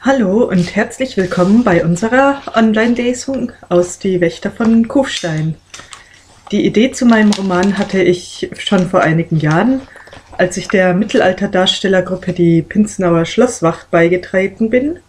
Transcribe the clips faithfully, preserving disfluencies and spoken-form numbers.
Hallo und herzlich willkommen bei unserer Online-Lesung aus Die Wächter von Kufstein. Die Idee zu meinem Roman hatte ich schon vor einigen Jahren, als ich der Mittelalterdarstellergruppe die Pinznauer Schlosswacht beigetreten bin.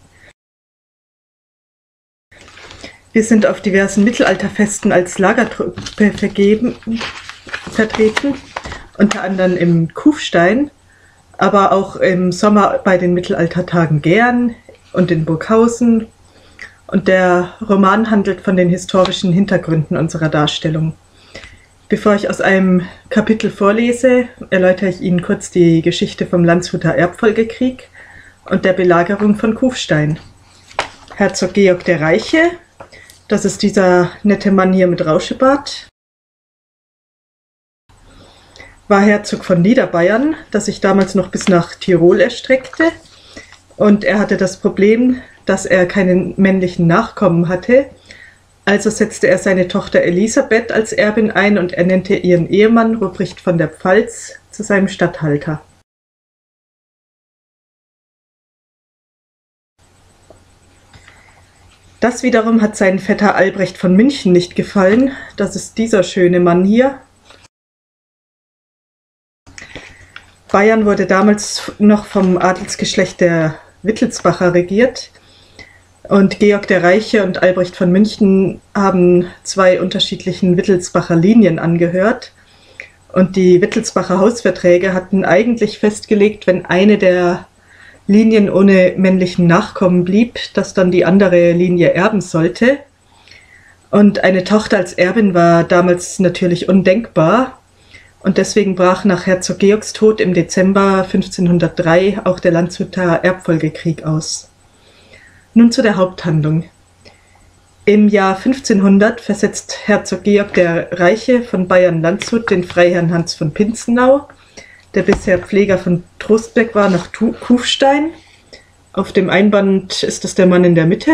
Wir sind auf diversen Mittelalterfesten als Lagertruppe vergeben, vertreten, unter anderem im Kufstein, aber auch im Sommer bei den Mittelaltertagen Gern und in Burghausen. Und der Roman handelt von den historischen Hintergründen unserer Darstellung. Bevor ich aus einem Kapitel vorlese, erläutere ich Ihnen kurz die Geschichte vom Landshuter Erbfolgekrieg und der Belagerung von Kufstein. Herzog Georg der Reiche, das ist dieser nette Mann hier mit Rauschebart, war Herzog von Niederbayern, das sich damals noch bis nach Tirol erstreckte. Und er hatte das Problem, dass er keinen männlichen Nachkommen hatte. Also setzte er seine Tochter Elisabeth als Erbin ein und ernannte ihren Ehemann Ruprecht von der Pfalz zu seinem Statthalter. Das wiederum hat seinen Vetter Albrecht von München nicht gefallen. Das ist dieser schöne Mann hier. Bayern wurde damals noch vom Adelsgeschlecht der Wittelsbacher regiert und Georg der Reiche und Albrecht von München haben zwei unterschiedlichen Wittelsbacher Linien angehört. Und die Wittelsbacher Hausverträge hatten eigentlich festgelegt, wenn eine der Linien ohne männlichen Nachkommen blieb, dass dann die andere Linie erben sollte. Und eine Tochter als Erbin war damals natürlich undenkbar. Und deswegen brach nach Herzog Georgs Tod im Dezember fünfzehnhundertdrei auch der Landshuter Erbfolgekrieg aus. Nun zu der Haupthandlung. Im Jahr fünfzehnhundert versetzt Herzog Georg der Reiche von Bayern-Landshut den Freiherrn Hans von Pinznau, der bisher Pfleger von Trostberg war, nach Kufstein. Auf dem Einband ist es der Mann in der Mitte.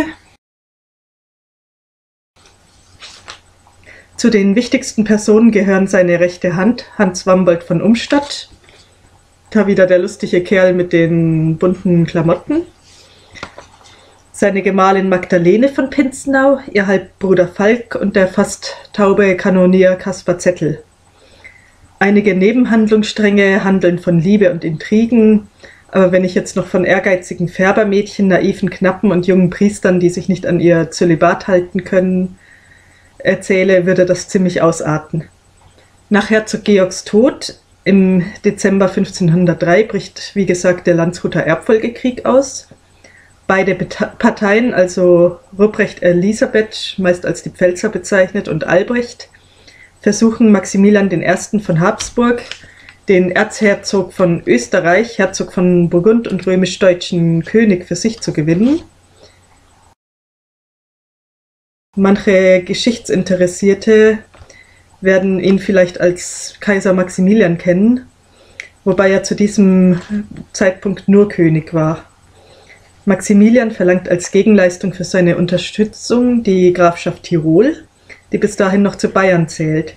Zu den wichtigsten Personen gehören seine rechte Hand, Hans Wambold von Umstadt. Da wieder der lustige Kerl mit den bunten Klamotten. Seine Gemahlin Magdalene von Pinznau, ihr Halbbruder Falk und der fast taube Kanonier Kaspar Zettel. Einige Nebenhandlungsstränge handeln von Liebe und Intrigen, aber wenn ich jetzt noch von ehrgeizigen Färbermädchen, naiven Knappen und jungen Priestern, die sich nicht an ihr Zölibat halten können, erzähle, würde das ziemlich ausarten. Nach Herzog Georgs Tod im Dezember fünfzehnhundertdrei bricht, wie gesagt, der Landshuter Erbfolgekrieg aus. Beide Parteien, also Ruprecht Elisabeth, meist als die Pfälzer bezeichnet, und Albrecht, versuchen Maximilian der Erste von Habsburg, den Erzherzog von Österreich, Herzog von Burgund und römisch-deutschen König für sich zu gewinnen. Manche Geschichtsinteressierte werden ihn vielleicht als Kaiser Maximilian kennen, wobei er zu diesem Zeitpunkt nur König war. Maximilian verlangt als Gegenleistung für seine Unterstützung die Grafschaft Tirol, die bis dahin noch zu Bayern zählt.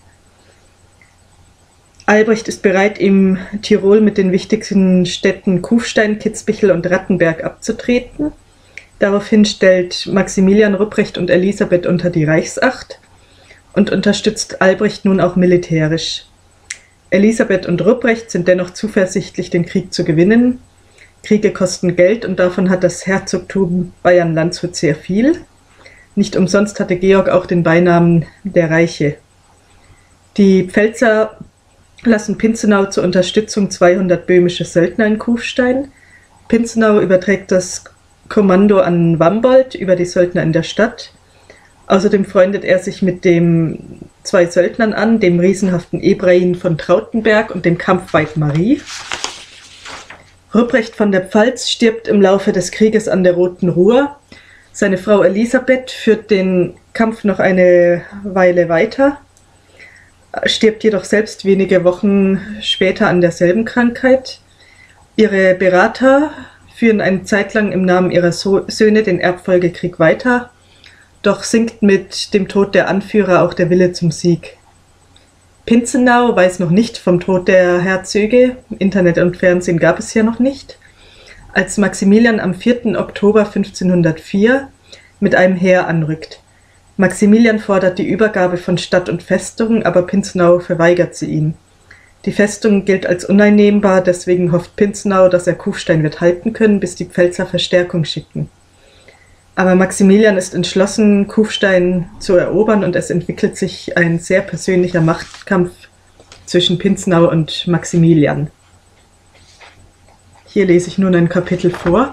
Albrecht ist bereit, ihm Tirol mit den wichtigsten Städten Kufstein, Kitzbichel und Rattenberg abzutreten. Daraufhin stellt Maximilian Ruprecht und Elisabeth unter die Reichsacht und unterstützt Albrecht nun auch militärisch. Elisabeth und Ruprecht sind dennoch zuversichtlich, den Krieg zu gewinnen. Kriege kosten Geld und davon hat das Herzogtum Bayern-Landshut sehr viel. Nicht umsonst hatte Georg auch den Beinamen der Reiche. Die Pfälzer lassen Pinzenau zur Unterstützung zweihundert böhmische Söldner in Kufstein. Pinzenau überträgt das Kommando an Wambold über die Söldner in der Stadt. Außerdem freundet er sich mit dem zwei Söldnern an, dem riesenhaften Ebrahin von Trautenberg und dem Kampfweib Marie. Ruprecht von der Pfalz stirbt im Laufe des Krieges an der Roten Ruhr. Seine Frau Elisabeth führt den Kampf noch eine Weile weiter, stirbt jedoch selbst wenige Wochen später an derselben Krankheit. Ihre Berater führen eine Zeit lang im Namen ihrer so Söhne den Erbfolgekrieg weiter, doch sinkt mit dem Tod der Anführer auch der Wille zum Sieg. Pinzenau weiß noch nicht vom Tod der Herzöge, Internet und Fernsehen gab es ja noch nicht, als Maximilian am vierten Oktober fünfzehnhundertvier mit einem Heer anrückt. Maximilian fordert die Übergabe von Stadt und Festung, aber Pinzenow verweigert sie ihm. Die Festung gilt als uneinnehmbar, deswegen hofft Pinzenow, dass er Kufstein wird halten können, bis die Pfälzer Verstärkung schicken. Aber Maximilian ist entschlossen, Kufstein zu erobern, und es entwickelt sich ein sehr persönlicher Machtkampf zwischen Pinzenow und Maximilian. Hier lese ich nun ein Kapitel vor.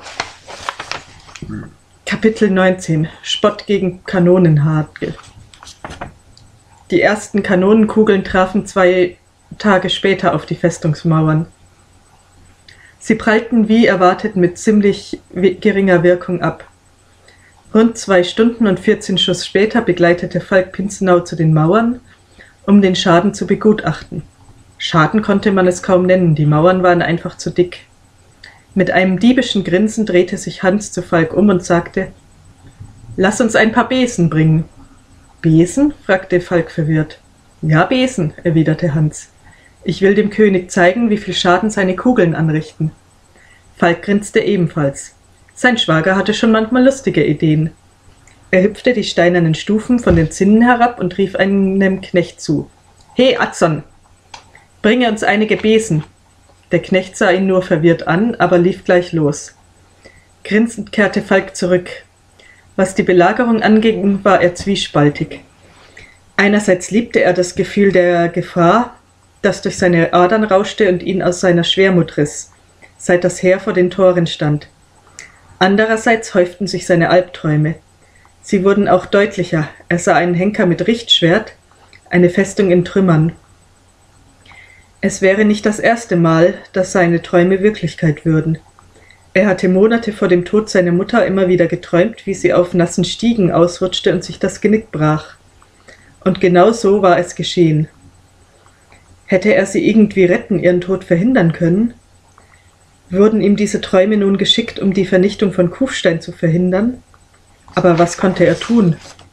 Kapitel neunzehn. Spott gegen Kanonenhagel. Die ersten Kanonenkugeln trafen zwei Tage später auf die Festungsmauern. Sie prallten wie erwartet mit ziemlich geringer Wirkung ab. Rund zwei Stunden und vierzehn Schuss später begleitete Falk Pinzenow zu den Mauern, um den Schaden zu begutachten. Schaden konnte man es kaum nennen, die Mauern waren einfach zu dick. Mit einem diebischen Grinsen drehte sich Hans zu Falk um und sagte: »Lass uns ein paar Besen bringen.« »Besen?« fragte Falk verwirrt. »Ja, Besen«, erwiderte Hans. »Ich will dem König zeigen, wie viel Schaden seine Kugeln anrichten.« Falk grinste ebenfalls. Sein Schwager hatte schon manchmal lustige Ideen. Er hüpfte die steinernen Stufen von den Zinnen herab und rief einem Knecht zu: »He, Atzon, bringe uns einige Besen!« Der Knecht sah ihn nur verwirrt an, aber lief gleich los. Grinsend kehrte Falk zurück. Was die Belagerung anging, war er zwiespaltig. Einerseits liebte er das Gefühl der Gefahr, das durch seine Adern rauschte und ihn aus seiner Schwermut riss, seit das Heer vor den Toren stand. Andererseits häuften sich seine Albträume. Sie wurden auch deutlicher. Er sah einen Henker mit Richtschwert, eine Festung in Trümmern. Es wäre nicht das erste Mal, dass seine Träume Wirklichkeit würden. Er hatte Monate vor dem Tod seiner Mutter immer wieder geträumt, wie sie auf nassen Stiegen ausrutschte und sich das Genick brach. Und genau so war es geschehen. Hätte er sie irgendwie retten, ihren Tod verhindern können? Wurden ihm diese Träume nun geschickt, um die Vernichtung von Kufstein zu verhindern? Aber was konnte er tun?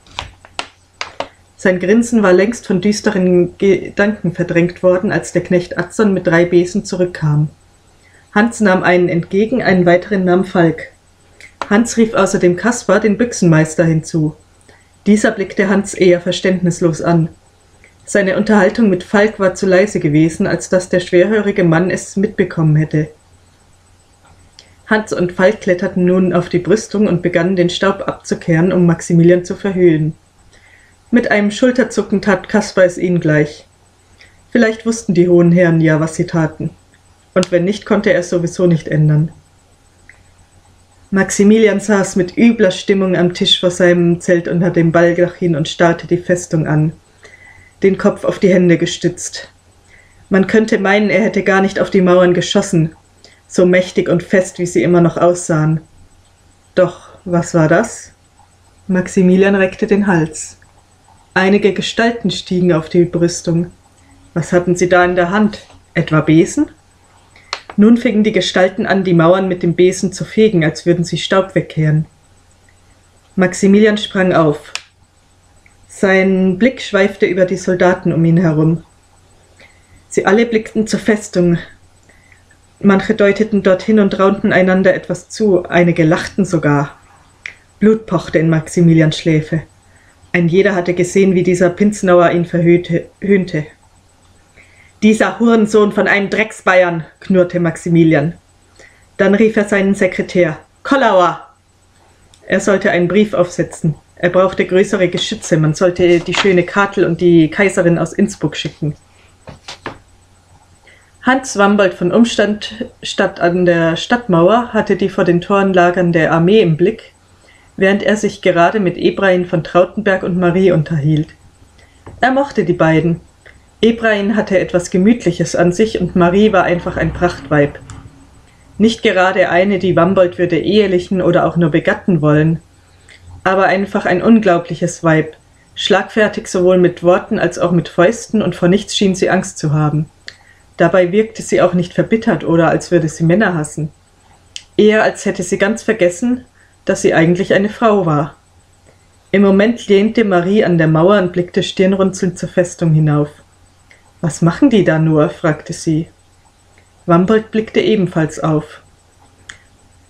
Sein Grinsen war längst von düsteren Gedanken verdrängt worden, als der Knecht Atzon mit drei Besen zurückkam. Hans nahm einen entgegen, einen weiteren nahm Falk. Hans rief außerdem Kaspar, den Büchsenmeister, hinzu. Dieser blickte Hans eher verständnislos an. Seine Unterhaltung mit Falk war zu leise gewesen, als dass der schwerhörige Mann es mitbekommen hätte. Hans und Falk kletterten nun auf die Brüstung und begannen, den Staub abzukehren, um Maximilian zu verhöhlen. Mit einem Schulterzucken tat Kaspar es ihnen gleich. Vielleicht wussten die hohen Herren ja, was sie taten. Und wenn nicht, konnte er es sowieso nicht ändern. Maximilian saß mit übler Stimmung am Tisch vor seinem Zelt unter dem Baldachin und starrte die Festung an, den Kopf auf die Hände gestützt. Man könnte meinen, er hätte gar nicht auf die Mauern geschossen, so mächtig und fest, wie sie immer noch aussahen. Doch, was war das? Maximilian reckte den Hals. Einige Gestalten stiegen auf die Brüstung. Was hatten sie da in der Hand? Etwa Besen? Nun fingen die Gestalten an, die Mauern mit dem Besen zu fegen, als würden sie Staub wegkehren. Maximilian sprang auf. Sein Blick schweifte über die Soldaten um ihn herum. Sie alle blickten zur Festung. Manche deuteten dorthin und raunten einander etwas zu, einige lachten sogar. Blut pochte in Maximilians Schläfe. Ein jeder hatte gesehen, wie dieser Pinzenauer ihn verhöhnte. »Dieser Hurensohn von einem Drecksbayern«, knurrte Maximilian. Dann rief er seinen Sekretär. »Kollauer!« Er sollte einen Brief aufsetzen. Er brauchte größere Geschütze. Man sollte die schöne Katel und die Kaiserin aus Innsbruck schicken. Hans Wambold von Umstand statt an der Stadtmauer hatte die vor den Toren lagernde Armee im Blick, während er sich gerade mit Ebrahin von Trautenberg und Marie unterhielt. Er mochte die beiden. Ebrahin hatte etwas Gemütliches an sich und Marie war einfach ein Prachtweib. Nicht gerade eine, die Wambold würde ehelichen oder auch nur begatten wollen, aber einfach ein unglaubliches Weib, schlagfertig sowohl mit Worten als auch mit Fäusten, und vor nichts schien sie Angst zu haben. Dabei wirkte sie auch nicht verbittert oder als würde sie Männer hassen. Eher als hätte sie ganz vergessen, dass sie eigentlich eine Frau war. Im Moment lehnte Marie an der Mauer und blickte stirnrunzelnd zur Festung hinauf. »Was machen die da nur?« fragte sie. Wambold blickte ebenfalls auf.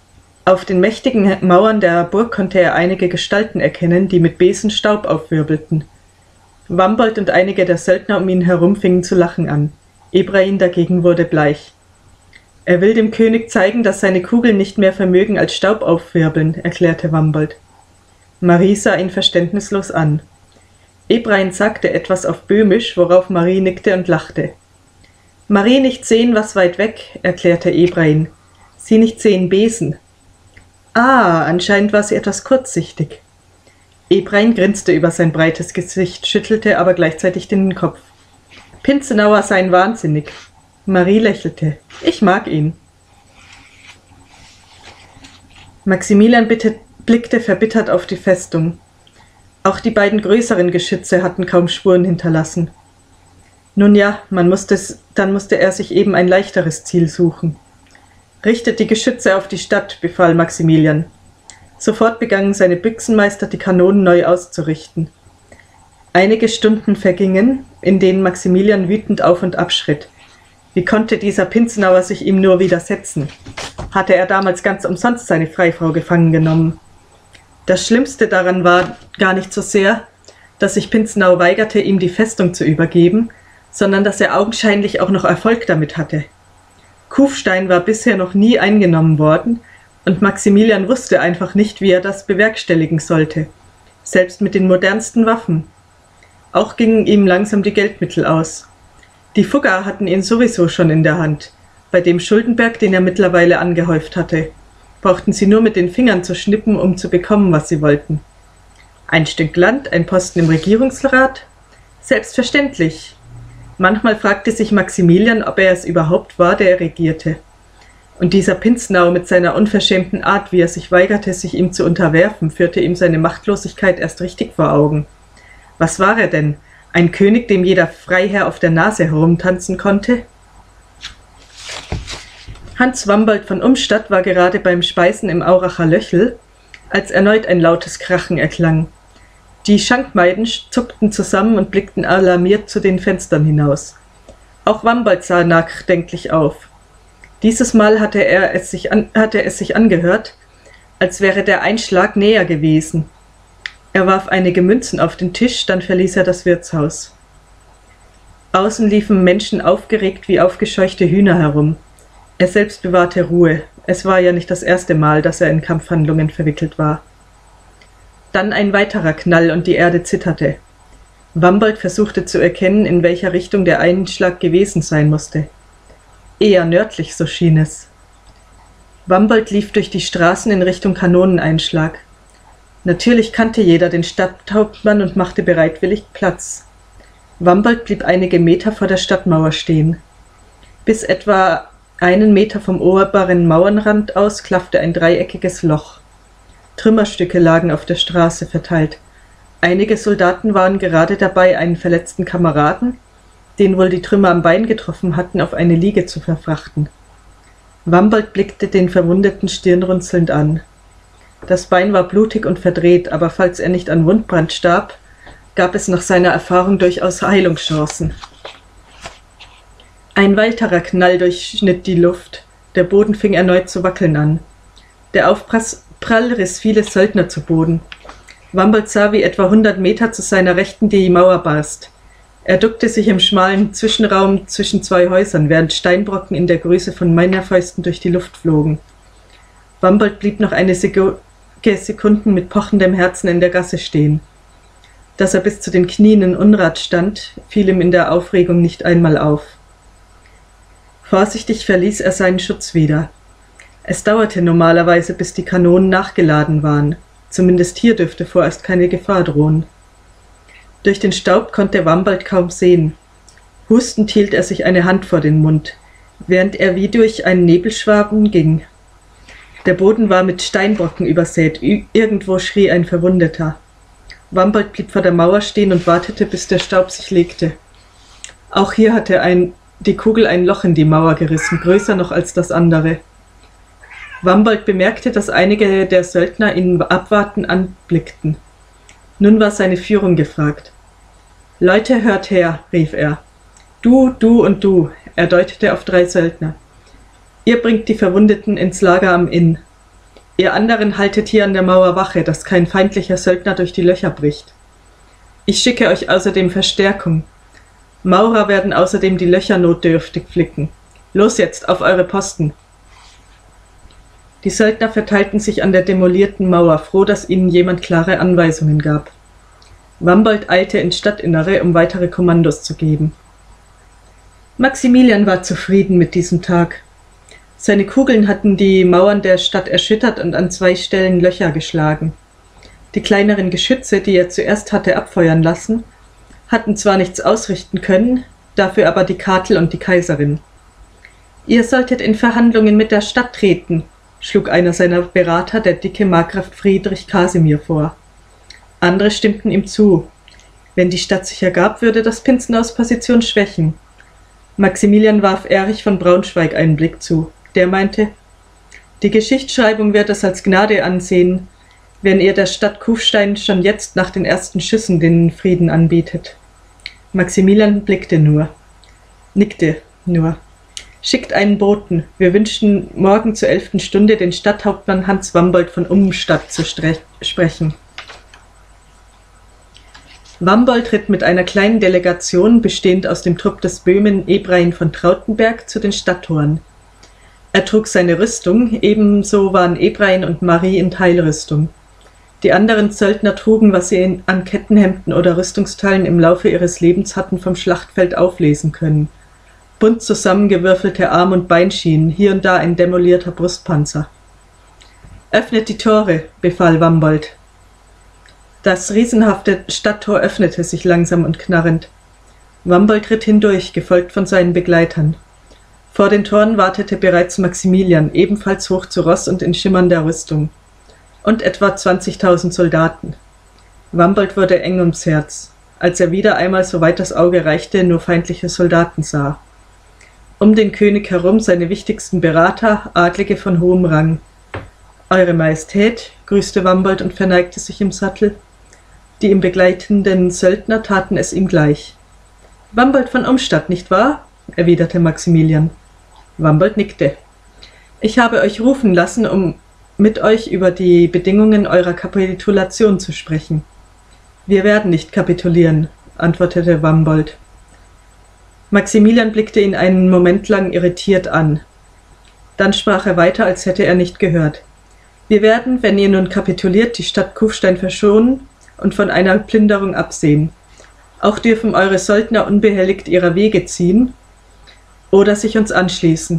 Auf den mächtigen Mauern der Burg konnte er einige Gestalten erkennen, die mit Besen Staub aufwirbelten. Wambold und einige der Söldner um ihn herum fingen zu lachen an. Ebrain dagegen wurde bleich. »Er will dem König zeigen, dass seine Kugeln nicht mehr vermögen als Staub aufwirbeln«, erklärte Wambold. Marie sah ihn verständnislos an. Ebrain sagte etwas auf Böhmisch, worauf Marie nickte und lachte. »Marie nicht sehen, was weit weg«, erklärte Ebrain. »Sie nicht sehen Besen.« »Ah, anscheinend war sie etwas kurzsichtig.« Ebrain grinste über sein breites Gesicht, schüttelte aber gleichzeitig den Kopf. »Pinzenauer seien wahnsinnig.« Marie lächelte. »Ich mag ihn.« Maximilian bitte, blickte verbittert auf die Festung. Auch die beiden größeren Geschütze hatten kaum Spuren hinterlassen. Nun ja, man musste, dann musste er sich eben ein leichteres Ziel suchen. »Richtet die Geschütze auf die Stadt«, befahl Maximilian. Sofort begannen seine Büchsenmeister, die Kanonen neu auszurichten. Einige Stunden vergingen, in denen Maximilian wütend auf und ab schritt. Wie konnte dieser Pinzenauer sich ihm nur widersetzen? Hatte er damals ganz umsonst seine Freifrau gefangen genommen? Das Schlimmste daran war gar nicht so sehr, dass sich Pinzenau weigerte, ihm die Festung zu übergeben, sondern dass er augenscheinlich auch noch Erfolg damit hatte. Kufstein war bisher noch nie eingenommen worden, und Maximilian wusste einfach nicht, wie er das bewerkstelligen sollte, selbst mit den modernsten Waffen. Auch gingen ihm langsam die Geldmittel aus. Die Fugger hatten ihn sowieso schon in der Hand. Bei dem Schuldenberg, den er mittlerweile angehäuft hatte, brauchten sie nur mit den Fingern zu schnippen, um zu bekommen, was sie wollten. Ein Stück Land, ein Posten im Regierungsrat? Selbstverständlich. Manchmal fragte sich Maximilian, ob er es überhaupt war, der regierte. Und dieser Pinzenau mit seiner unverschämten Art, wie er sich weigerte, sich ihm zu unterwerfen, führte ihm seine Machtlosigkeit erst richtig vor Augen. Was war er denn? Ein König, dem jeder Freiherr auf der Nase herumtanzen konnte? Hans Wambold von Umstadt war gerade beim Speisen im Auracher Löchel, als erneut ein lautes Krachen erklang. Die Schankmaiden zuckten zusammen und blickten alarmiert zu den Fenstern hinaus. Auch Wambold sah nachdenklich auf. Dieses Mal hatte er es sich, an, hatte es sich angehört, als wäre der Einschlag näher gewesen. Er warf einige Münzen auf den Tisch, dann verließ er das Wirtshaus. Außen liefen Menschen aufgeregt wie aufgescheuchte Hühner herum. Er selbst bewahrte Ruhe. Es war ja nicht das erste Mal, dass er in Kampfhandlungen verwickelt war. Dann ein weiterer Knall und die Erde zitterte. Wambold versuchte zu erkennen, in welcher Richtung der Einschlag gewesen sein musste. Eher nördlich, so schien es. Wambold lief durch die Straßen in Richtung Kanoneneinschlag. Natürlich kannte jeder den Stadthauptmann und machte bereitwillig Platz. Wambold blieb einige Meter vor der Stadtmauer stehen. Bis etwa einen Meter vom oberen Mauernrand aus klaffte ein dreieckiges Loch. Trümmerstücke lagen auf der Straße verteilt. Einige Soldaten waren gerade dabei, einen verletzten Kameraden, den wohl die Trümmer am Bein getroffen hatten, auf eine Liege zu verfrachten. Wambold blickte den Verwundeten stirnrunzelnd an. Das Bein war blutig und verdreht, aber falls er nicht an Wundbrand starb, gab es nach seiner Erfahrung durchaus Heilungschancen. Ein weiterer Knall durchschnitt die Luft. Der Boden fing erneut zu wackeln an. Der Aufprall riss viele Söldner zu Boden. Wambold sah, wie etwa hundert Meter zu seiner Rechten die Mauer barst. Er duckte sich im schmalen Zwischenraum zwischen zwei Häusern, während Steinbrocken in der Größe von Meinerfäusten durch die Luft flogen. Wambold blieb noch eine Sekunden mit pochendem Herzen in der Gasse stehen. Dass er bis zu den Knien in Unrat stand, fiel ihm in der Aufregung nicht einmal auf. Vorsichtig verließ er seinen Schutz wieder. Es dauerte normalerweise, bis die Kanonen nachgeladen waren. Zumindest hier dürfte vorerst keine Gefahr drohen. Durch den Staub konnte Wambold kaum sehen. Hustend hielt er sich eine Hand vor den Mund, während er wie durch einen Nebelschwaden ging. Der Boden war mit Steinbrocken übersät, irgendwo schrie ein Verwundeter. Wambold blieb vor der Mauer stehen und wartete, bis der Staub sich legte. Auch hier hatte ein, die Kugel ein Loch in die Mauer gerissen, größer noch als das andere. Wambold bemerkte, dass einige der Söldner ihn abwartend anblickten. Nun war seine Führung gefragt. »Leute, hört her«, rief er. »Du, du und du«, er deutete auf drei Söldner. »Ihr bringt die Verwundeten ins Lager am Inn. Ihr anderen haltet hier an der Mauer Wache, dass kein feindlicher Söldner durch die Löcher bricht. Ich schicke euch außerdem Verstärkung. Maurer werden außerdem die Löcher notdürftig flicken. Los jetzt, auf eure Posten!« Die Söldner verteilten sich an der demolierten Mauer, froh, dass ihnen jemand klare Anweisungen gab. Wambold eilte ins Stadtinnere, um weitere Kommandos zu geben. Maximilian war zufrieden mit diesem Tag. Seine Kugeln hatten die Mauern der Stadt erschüttert und an zwei Stellen Löcher geschlagen. Die kleineren Geschütze, die er zuerst hatte abfeuern lassen, hatten zwar nichts ausrichten können, dafür aber die Kartel und die Kaiserin. »Ihr solltet in Verhandlungen mit der Stadt treten«, schlug einer seiner Berater, der dicke Markgraf Friedrich Kasimir, vor. Andere stimmten ihm zu. Wenn die Stadt sich ergab, würde das Pinzen aus Position schwächen. Maximilian warf Erich von Braunschweig einen Blick zu. Der meinte, die Geschichtsschreibung wird es als Gnade ansehen, wenn ihr der Stadt Kufstein schon jetzt nach den ersten Schüssen den Frieden anbietet. Maximilian blickte nur, nickte nur. Schickt einen Boten. Wir wünschen morgen zur elften Stunde den Stadthauptmann Hans Wambold von Umstadt zu sprechen. Wambold ritt mit einer kleinen Delegation, bestehend aus dem Trupp des Böhmen Ebrain von Trautenberg, zu den Stadttoren. Er trug seine Rüstung, ebenso waren Ebrain und Marie in Teilrüstung. Die anderen Söldner trugen, was sie an Kettenhemden oder Rüstungsteilen im Laufe ihres Lebens hatten vom Schlachtfeld auflesen können. Bunt zusammengewürfelte Arm- und Beinschienen, hier und da ein demolierter Brustpanzer. »Öffnet die Tore«, befahl Wambold. Das riesenhafte Stadttor öffnete sich langsam und knarrend. Wambold ritt hindurch, gefolgt von seinen Begleitern. Vor den Toren wartete bereits Maximilian, ebenfalls hoch zu Ross und in schimmernder Rüstung. Und etwa zwanzigtausend Soldaten. Wambold wurde eng ums Herz, als er wieder einmal, soweit das Auge reichte, nur feindliche Soldaten sah. Um den König herum seine wichtigsten Berater, Adlige von hohem Rang. »Eure Majestät«, grüßte Wambold und verneigte sich im Sattel. Die ihm begleitenden Söldner taten es ihm gleich. »Wambold von Umstadt, nicht wahr?« erwiderte Maximilian. Wambold nickte. »Ich habe euch rufen lassen, um mit euch über die Bedingungen eurer Kapitulation zu sprechen.« »Wir werden nicht kapitulieren«, antwortete Wambold. Maximilian blickte ihn einen Moment lang irritiert an. Dann sprach er weiter, als hätte er nicht gehört. »Wir werden, wenn ihr nun kapituliert, die Stadt Kufstein verschonen und von einer Plünderung absehen. Auch dürfen eure Söldner unbehelligt ihrer Wege ziehen oder sich uns anschließen.«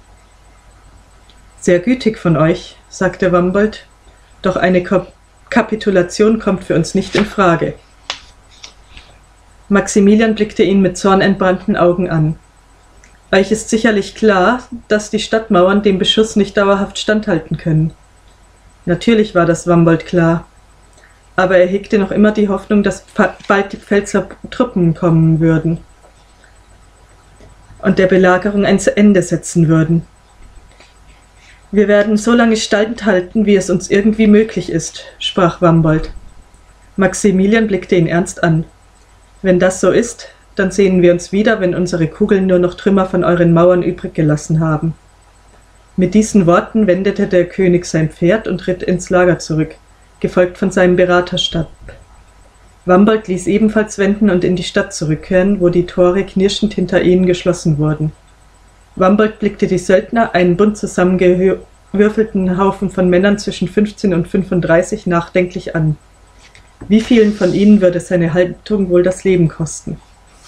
»Sehr gütig von euch«, sagte Wambold, »doch eine Kap- Kapitulation kommt für uns nicht in Frage.« Maximilian blickte ihn mit zornentbrannten Augen an. »Euch ist sicherlich klar, dass die Stadtmauern dem Beschuss nicht dauerhaft standhalten können.« Natürlich war das Wambold klar, aber er hegte noch immer die Hoffnung, dass bald die Pfälzer Truppen kommen würden und der Belagerung ein Ende setzen würden. »Wir werden so lange standhalten, wie es uns irgendwie möglich ist«, sprach Wambold. Maximilian blickte ihn ernst an. »Wenn das so ist, dann sehen wir uns wieder, wenn unsere Kugeln nur noch Trümmer von euren Mauern übrig gelassen haben.« Mit diesen Worten wendete der König sein Pferd und ritt ins Lager zurück, gefolgt von seinem Beraterstab. Wambold ließ ebenfalls wenden und in die Stadt zurückkehren, wo die Tore knirschend hinter ihnen geschlossen wurden. Wambold blickte die Söldner, einen bunt zusammengewürfelten Haufen von Männern zwischen fünfzehn und fünfunddreißig, nachdenklich an. Wie vielen von ihnen würde seine Haltung wohl das Leben kosten?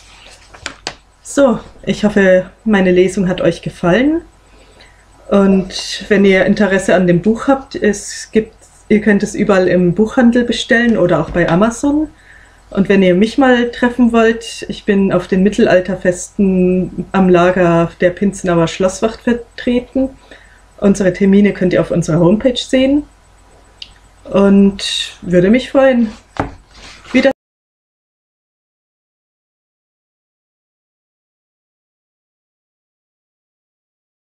So, ich hoffe, meine Lesung hat euch gefallen. Und wenn ihr Interesse an dem Buch habt, es gibt, ihr könnt es überall im Buchhandel bestellen oder auch bei Amazon. Und wenn ihr mich mal treffen wollt, ich bin auf den Mittelalterfesten am Lager der Pinzenauer Schlosswacht vertreten. Unsere Termine könnt ihr auf unserer Homepage sehen und würde mich freuen.